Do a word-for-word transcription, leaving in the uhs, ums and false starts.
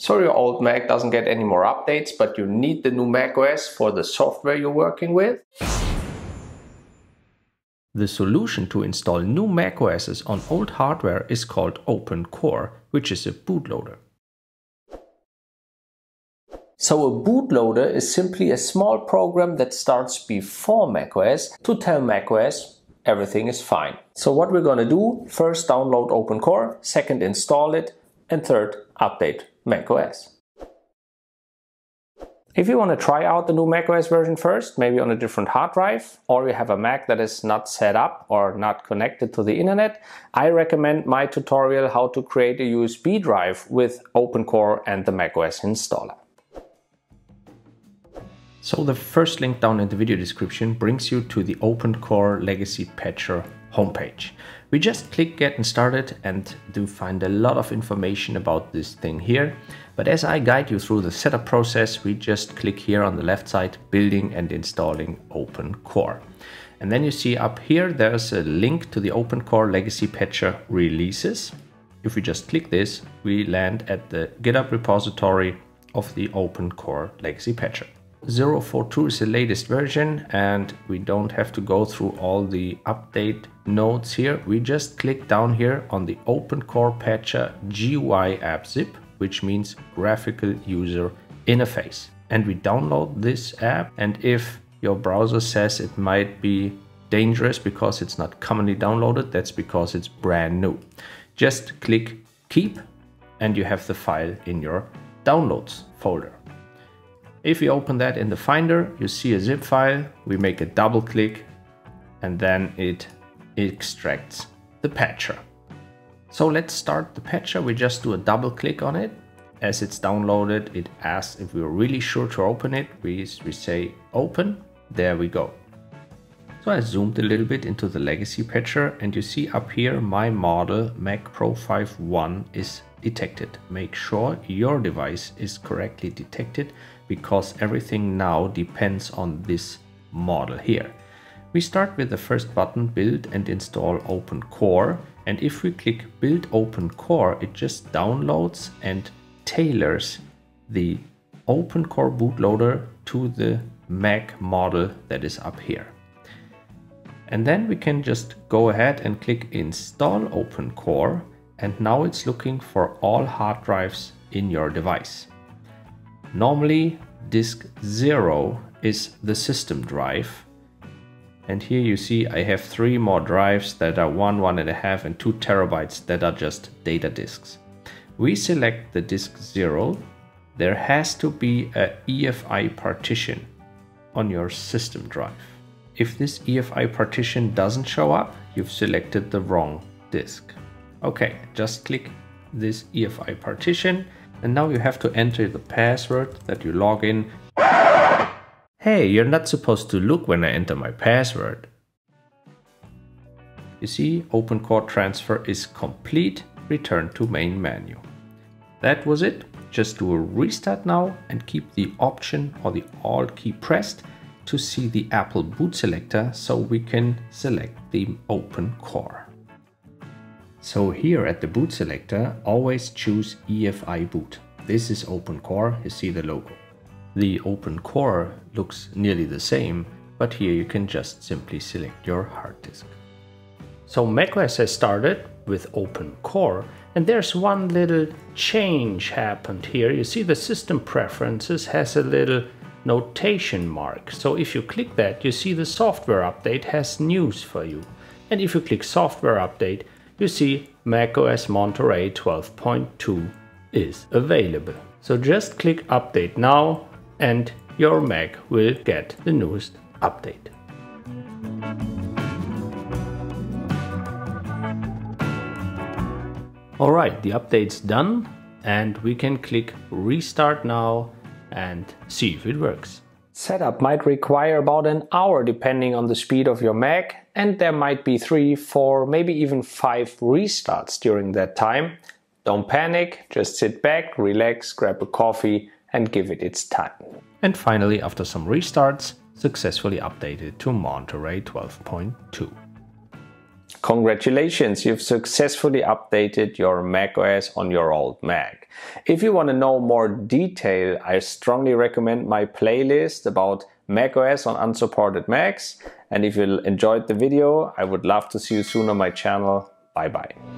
So your old Mac doesn't get any more updates, but you need the new macOS for the software you're working with. The solution to install new macOSs on old hardware is called OpenCore, which is a bootloader. So a bootloader is simply a small program that starts before macOS to tell macOS everything is fine. So what we're going to do, first download OpenCore, second install it, and third update macOS. If you want to try out the new macOS version first, maybe on a different hard drive, or you have a Mac that is not set up or not connected to the internet, I recommend my tutorial how to create a U S B drive with OpenCore and the macOS installer. So the first link down in the video description brings you to the OpenCore Legacy Patcher homepage. We just click Getting Started and do find a lot of information about this thing here. But as I guide you through the setup process, we just click here on the left side, Building and Installing OpenCore. And then you see up here, there's a link to the OpenCore Legacy Patcher releases. If we just click this, we land at the GitHub repository of the OpenCore Legacy Patcher. zero four two is the latest version, and we don't have to go through all the update notes here. We just click down here on the OpenCore Patcher G U I app zip, which means graphical user interface. And we download this app, and if your browser says it might be dangerous because it's not commonly downloaded, that's because it's brand new. Just click Keep, and you have the file in your Downloads folder. If you open that in the Finder, you see a zip file. We make a double click and then it extracts the patcher. So let's start the patcher. We just do a double click on it. As it's downloaded, it asks if we're really sure to open it. We, we say open. There we go. So I zoomed a little bit into the legacy patcher, and you see up here my model Mac Pro five one is detected. Make sure your device is correctly detected, because everything now depends on this model here. We start with the first button, Build and Install OpenCore, and if we click Build OpenCore, it just downloads and tailors the OpenCore bootloader to the Mac model that is up here. And then we can just go ahead and click Install OpenCore, and now it's looking for all hard drives in your device. Normally, disk zero is the system drive. And here you see I have three more drives that are one, one and a half, and two terabytes that are just data disks. We select the disk zero. There has to be a E F I partition on your system drive. If this E F I partition doesn't show up, you've selected the wrong disk. Okay, just click this E F I partition, and now you have to enter the password that you log in. Hey, you're not supposed to look when I enter my password. You see, OpenCore transfer is complete. Return to main menu. That was it. Just do a restart now and keep the Option or the Alt key pressed to see the Apple boot selector, so we can select the OpenCore. So here at the boot selector, always choose E F I boot. This is OpenCore, you see the logo. The OpenCore looks nearly the same, but here you can just simply select your hard disk. So macOS has started with OpenCore, and there's one little change happened here. You see the system preferences has a little notation mark. So if you click that, you see the software update has news for you. And if you click software update, you see macOS Monterey twelve point two is available. So just click update now and your Mac will get the newest update. Alright, the update's done and we can click restart now and see if it works. Setup might require about an hour depending on the speed of your Mac, and there might be three, four, maybe even five restarts during that time. Don't panic, just sit back, relax, grab a coffee and give it its time. And finally, after some restarts, successfully updated to Monterey twelve point two. Congratulations, you've successfully updated your macOS on your old Mac. If you want to know more detail, I strongly recommend my playlist about macOS on unsupported Macs. And if you enjoyed the video, I would love to see you soon on my channel. Bye bye.